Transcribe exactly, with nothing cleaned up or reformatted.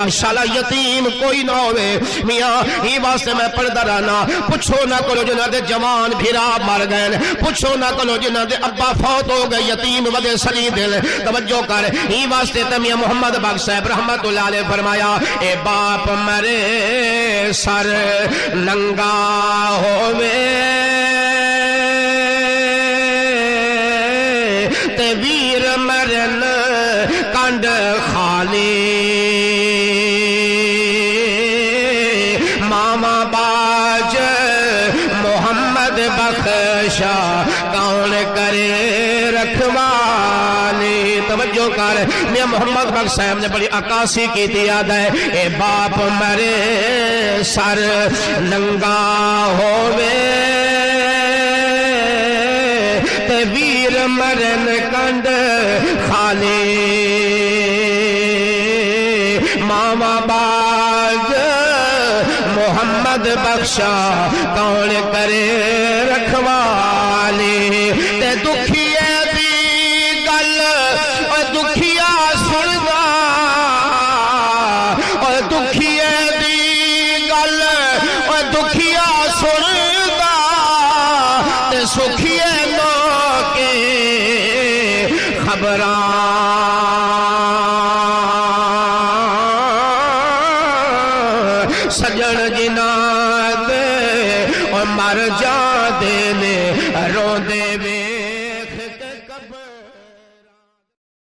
شالا یتیم کوئی نہ ہوئے میاں ہی واسطے میں پڑھدا رہنا پوچھو نہ کرو جنہاں دے جوان بھرا مر گئے پوچھو نہ کرو جنہاں دے ابا فوت ہو گئے یتیم ودے سلی دل توجہ کر ہی واسطے تے میاں محمد بخش صاحب رحمت اللہ علیہ فرمایا اے باپ مرے سر ننگا ہووے تے ویر مرن کنڈ خالی ماما باج محمد بخشا کون کرے رکھوالی توجہ کر میاں محمد بخش صاحب نے بڑی عکاسی کی یاد ہے اے باپ مرے سر ننگا ہووے تے ویر مرن کنڈ خالی ماما باج محمد بخشا کون کرے رکھوالی تے دکھیے دی گل اور دکھیا سندا اور دکھیے دی گل اور دکھیا سندا تے سکھیے لوکے خبراں سجن جنہ دے اور مر جا دے نے رو دے